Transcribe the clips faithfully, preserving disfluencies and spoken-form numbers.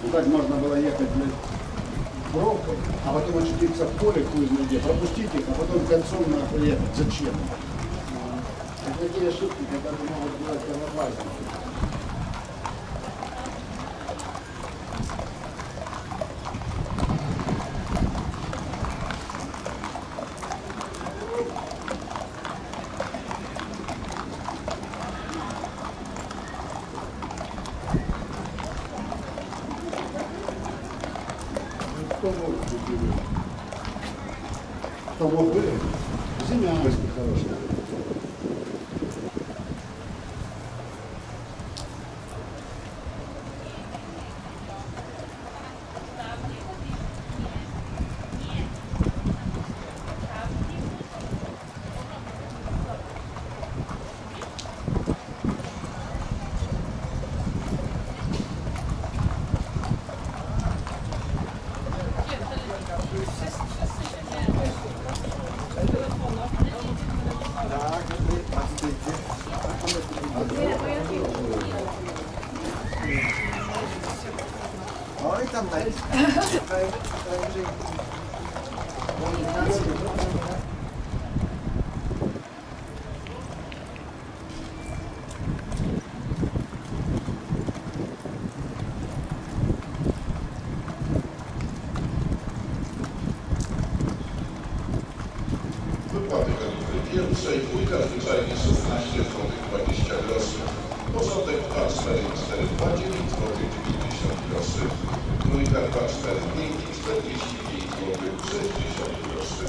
Ну так можно было ехать, блядь, пробкой, а потом очутиться в поле, хуй знает где, пропустить их, а потом концом нахуй ехать. Зачем? Это такие ошибки, которые могут делать первоклассники. Кто мог бы? Зимянский хороший. Oj tam leć. Wypłaty kategorii pierwszej, dwójka zwyczajnie szesnaście złotych dwadzieścia groszy. Porządek dwa cztery cztery dwa dziewięć złotych dziewięćdziesiąt groszy. Trójka dwa cztery pięć czterdzieści pięć złotych sześćdziesiąt groszy.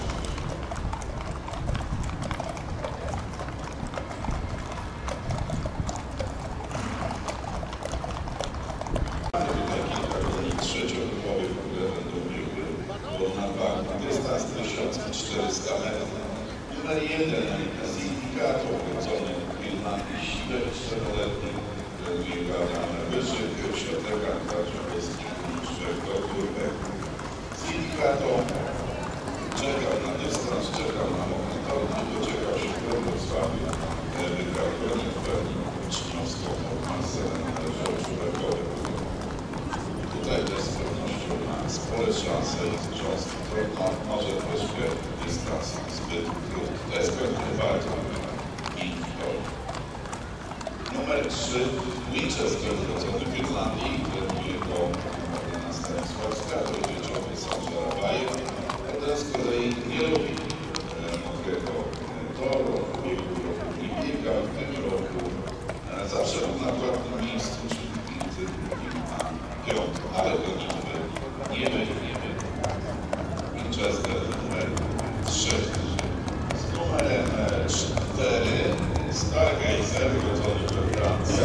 Trzeciodmowy, które będą biegły do nadwagi. Dystans tysiąc czterysta metrów. Numer jeden Zindikator urodzony w Irlandii, siwy, czteroletni, trenuje na wyższych środkach Kaczorowskich, Niższych, Górnych. Zindikator czekał na dystans, czekał na monitor, nie doczekał się w Wrocławiu, wygrał bronię w pełni uczniowską masę rzeczy rekordu. Tutaj też z pewnością ma spore szanse i cząstki trudno, może troszkę dystans zbyt krótki. To jest pewnie bardzo i to. Numer trzy Winchester, urodzony w Irlandii, trenuje go na Stanisławska, to wieczowy Sąd Rabajew. Ten z kolei nie lubi mokrego toru, w ubiegłym roku nie biega, w tym roku zawsze był na drugim miejscu, czyli między drugim a piątym, ale gonimy, nie wyjdziemy. Winchester numer trzy. Z numerem cztery Stargazer, urodzony we Francji,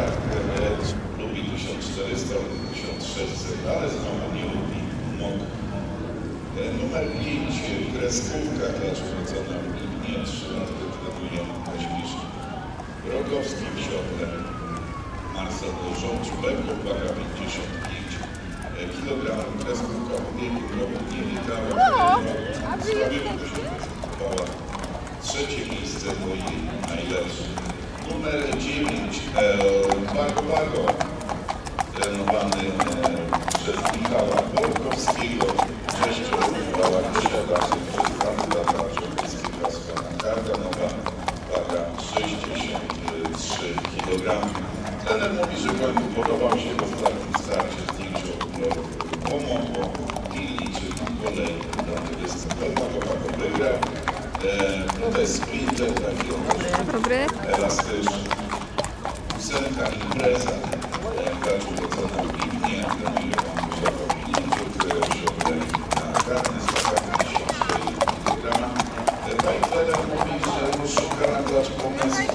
lubi tysiąc czterysta, tysiąc sześćset, ale znowu nie lubi moku. Numer pięć Kreskówka, klacz urodzona w Gdyni, trzy lata trenuje Kazimierz Rogowski w środku. Marcel Rzączulek, waga pięćdziesiąt pięć kilogramów. Kreskówka w ubiegłym roku nie biegała, słabiej się prezentowała. Trzecie miejsce mój najlepszy. Numer dziewięć Bago Bago, trenowany przez Michała Borkowskiego. Sześciorówkowa posiadaczy przez kandydata Czerwieckiego Asfana Kardanowa, waga sześćdziesiąt trzy kilogramy. Trener mówi, że końcu podobał się w ostatnim starcie zdjęciu okularów. Pomogło i liczy na kolej dany występ. Bago Bago wygrał. To jest sprinter, taki elastyczny. Ósemka Impreza, gracz urodzony w Gdyni, trenuje pan Krzysztof Miliczuk, środek na karny, skakany tysiąc cztery kilogramy. Pani trener mówi, że szuka na gracz pomysłu.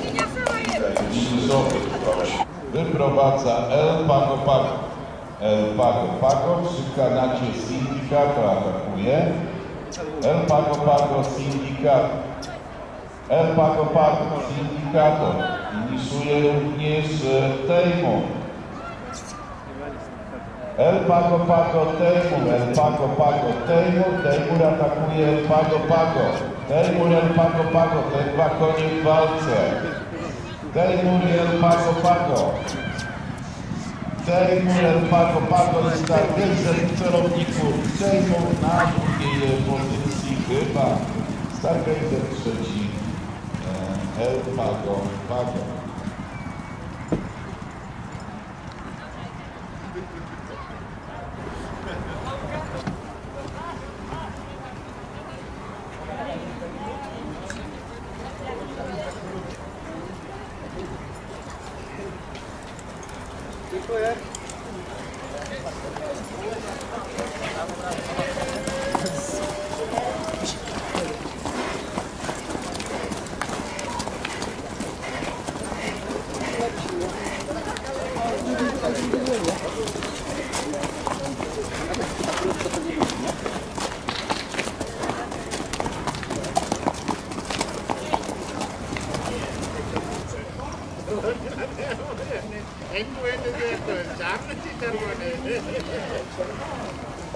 Wyprowadza El Pago Pago. El Pago Pago przy kanacie Zindikator atakuje. El Pago Pago Zindikator. El Pago Pago Zindikator. Finiszuje również Tejmur. El Pago Pago Tejmur. El Pago Pago Tejmur. Tejmur atakuje El Pago Pago. Tejmur El Pago Pago. Te dwa konie w walce. Tejmur El Pago Pago. Tejmur El Pago Pago stargejzer w celowniku. Tejmur na drugiej pozycji chyba. Stargejzer trzeci. El Pago Pago. Dziękuję. Engu ini dia tu, jangan sih terus.